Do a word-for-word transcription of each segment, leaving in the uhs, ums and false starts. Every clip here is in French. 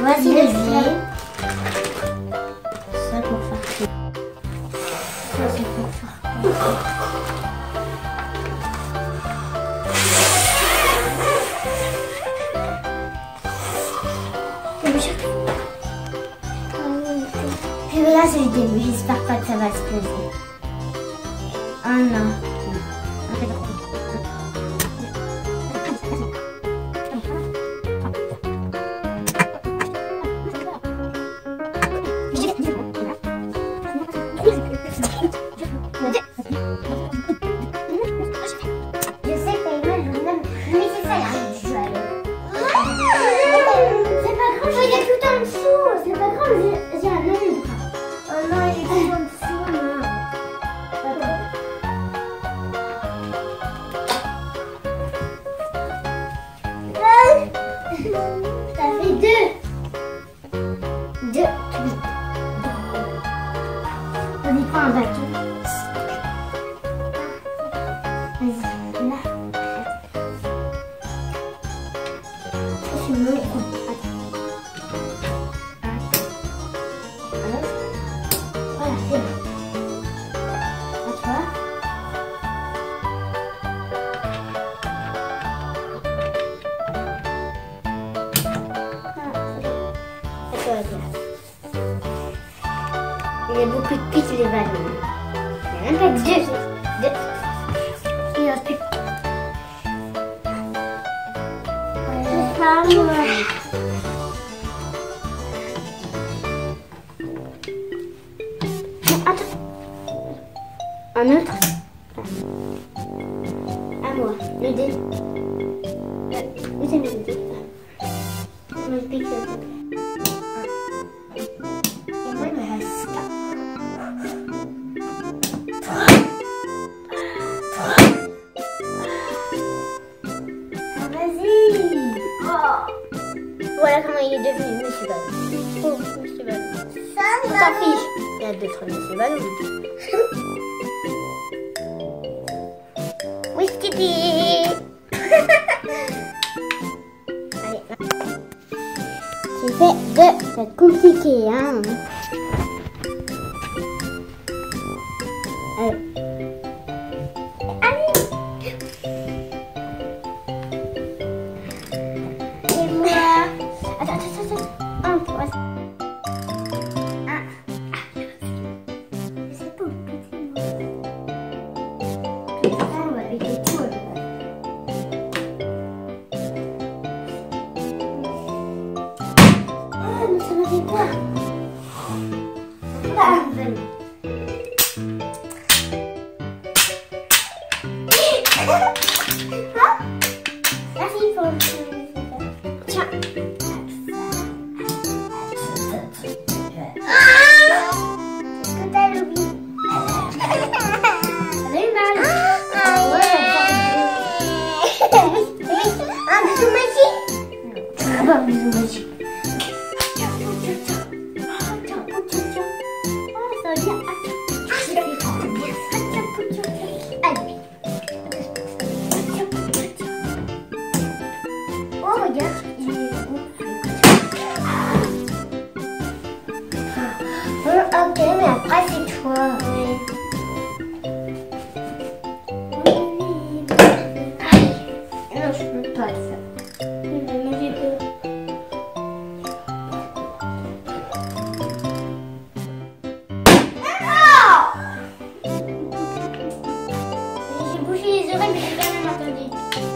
Voici les clés. Ça pour faire quoi? Ça c'est pour faire quoi? Et là c'est le début, j'espère pas que ça va se poser. Oh non. Ça fait deux. Deux. On y prend un bâton. Vas-y, là. Je me coupe. Voilà, c'est bon. À toi. Il y a beaucoup de pics les ballons. Il n'y a même pas que deux. deux. Il n'y en a plus. C'est pas moi. Attends. Un autre. À moi. Le dé. Où c'est le dé? Le pic, le pic. Voilà comment il est devenu Monsieur Ballon. Oh, Monsieur Ballon. On s'en fiche. Il y a d'autres Monsieur Ballon. Oui, Kitty. Allez. J'ai fait deux. C'est compliqué, hein. Allez. Merci pour le... Tiens. Est-ce que t'as l'oublié? T'avais eu mal? Un bisou magique? Ah bah, un bisou magique. Ok, mais après c'est toi. Oui. Non, je peux pas ça. Moi j'ai peur. J'ai bouché les oreilles, mais j'ai quand même entendu.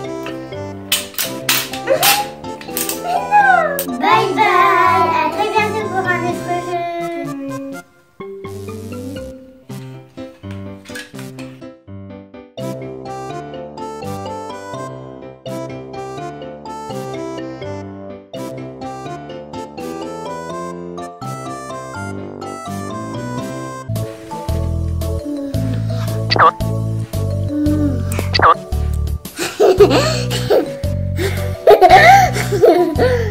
Bye bye. À très bientôt pour un autre jeu. Mm.